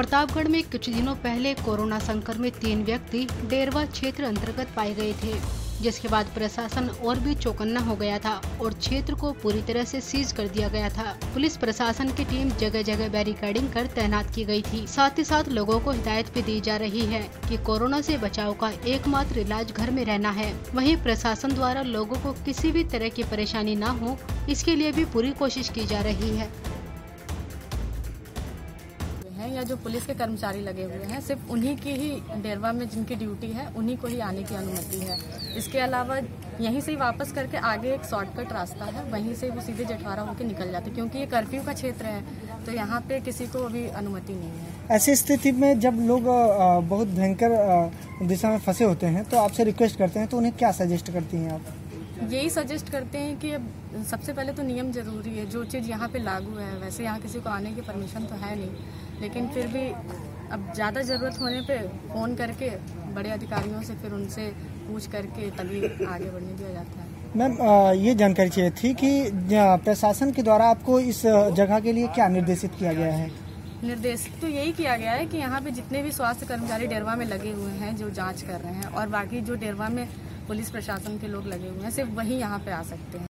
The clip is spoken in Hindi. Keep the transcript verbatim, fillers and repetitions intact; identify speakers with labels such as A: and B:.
A: प्रतापगढ़ में कुछ दिनों पहले कोरोना संक्रमित तीन व्यक्ति डेरवा क्षेत्र अंतर्गत पाए गए थे, जिसके बाद प्रशासन और भी चौकन्ना हो गया था और क्षेत्र को पूरी तरह से सीज कर दिया गया था। पुलिस प्रशासन की टीम जगह जगह बैरिकेडिंग कर तैनात की गई थी। साथ ही साथ लोगों को हिदायत भी दी जा रही है कि कोरोना से बचाव का एकमात्र इलाज घर में रहना है। वहीं प्रशासन द्वारा लोगों को किसी भी तरह की परेशानी न हो, इसके लिए भी पूरी कोशिश की जा रही है।
B: या जो पुलिस के कर्मचारी लगे हुए हैं, सिर्फ उन्हीं की ही डेरवा में जिनकी ड्यूटी है उन्हीं को ही आने की अनुमति है। इसके अलावा यहीं से ही वापस करके आगे एक शॉर्टकट रास्ता है, वहीं से वो सीधे जटवारा होकर निकल जाते, क्योंकि ये कर्फ्यू का क्षेत्र है तो यहाँ पे किसी को अभी अनुमति नहीं है।
C: ऐसी स्थिति में जब लोग बहुत भयंकर दिशा में फंसे होते हैं तो आपसे रिक्वेस्ट करते हैं, तो उन्हें क्या सजेस्ट करती हैं आप?
B: यही सजेस्ट करते हैं कि अब सबसे पहले तो नियम जरूरी है, जो चीज़ यहाँ पे लागू है। वैसे यहाँ किसी को आने की परमिशन तो है नहीं, लेकिन फिर भी अब ज़्यादा ज़रूरत होने पे फ़ोन करके बड़े अधिकारियों से फिर उनसे पूछ करके तभी आगे बढ़ने दिया जाता है।
C: मैम, ये जानकारी चाहिए थी कि प्रशासन के द्वारा आपको इस जगह के लिए क्या निर्देशित किया गया है?
B: निर्देशित तो यही किया गया है कि यहाँ पे जितने भी स्वास्थ्य कर्मचारी डेरवा में लगे हुए हैं, जो जाँच कर रहे हैं, और बाकी जो डेरवा में पुलिस प्रशासन के लोग लगे हुए हैं, सिर्फ वही यहाँ पे आ सकते हैं।